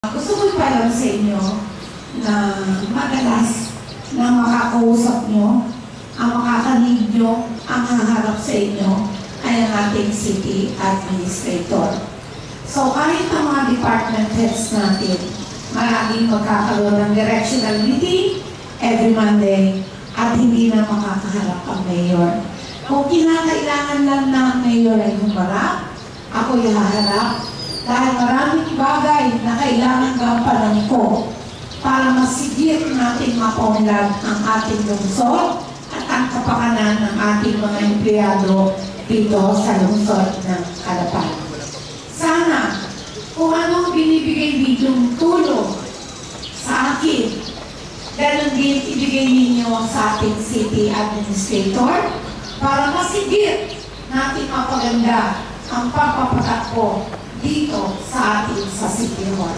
Gusto ko ipaalam sa inyo na madalas na makakausap nyo, ang makakanig nyo, ang haharap sa inyo ay ang ating city administrator. So kahit ang mga department heads natin, maraming magkakaroon ng directional meeting every Monday at hindi na makakaharap ang mayor. Kung kinakailangan lang na ang mayor ay humarap, ako ihaharap dahil maraming bagay na kailangan gampanan ko para masigit natin mapaunlad ang ating lungsod at ang kapakanan ng ating mga empleyado dito sa lungsod ng Calapan. Sana, kung anong binibigay ditong tulong sa akin, ganun din ibigay ninyo sa ating city administrator para masigit natin mapaganda ang pagpapatakbo dito sa ating sa City Hall.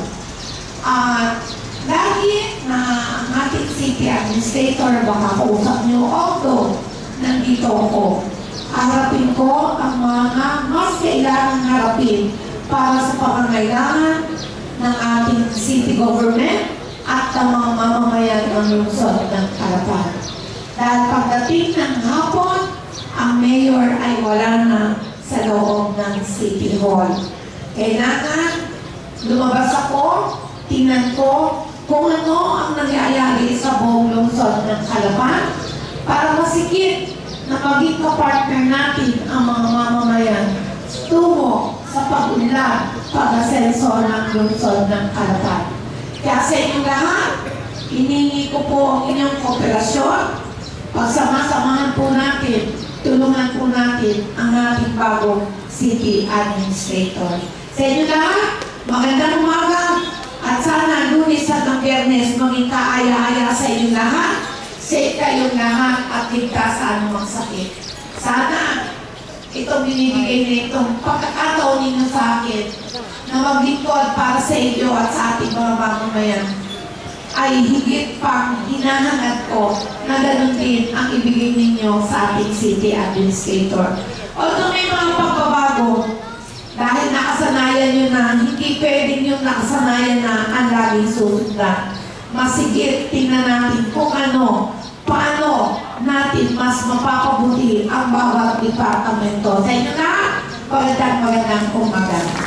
At lagi na ang ating city administrator baka kausap nyo, although nandito ako, harapin ko ang mga mas kailangan harapin para sa pangangailangan ng ating city government at ang mga mamamayan ng lungsod ng Calapan. Dahil pagdating ng hapon, ang mayor ay wala na sa loob ng City Hall. Kailangan lumabas ako, tingnan ko kung ano ang nangyayari sa buong lungsod ng Calapan para masigit na maging kapartner natin ang mga mamamayan tungo sa pag-unlad, pag-asenso ng lungsod ng Calapan. Kaya sa inyong lahat, hiningi ko po ang inyong kooperasyon. Pagsama-samahan po natin, tulungan po natin ang ating bagong city administrator. Sa inyo lahat, magandang umaga at sana Lunes at ng Biyernes maging kaaya-aya sa inyo lahat, safe kayong lahat at ligtas sa anumang sakit. Sana itong binibigay na itong pagkakataon ninyo sa akin na maglingkod para sa inyo at sa ating mga mamamayan ay higit pang hinahangad ko na ganun din ang ibigay ninyo sa ating city administrator. Although may mga pagbabago, dahil nakasanayan nyo na, hindi pwedeng yung nakasanayan na ang laging susundan. Masigit, tingnan natin kung ano, paano natin mas mapapabuti ang bawat departamento. Sa inyo na, magandang umaga.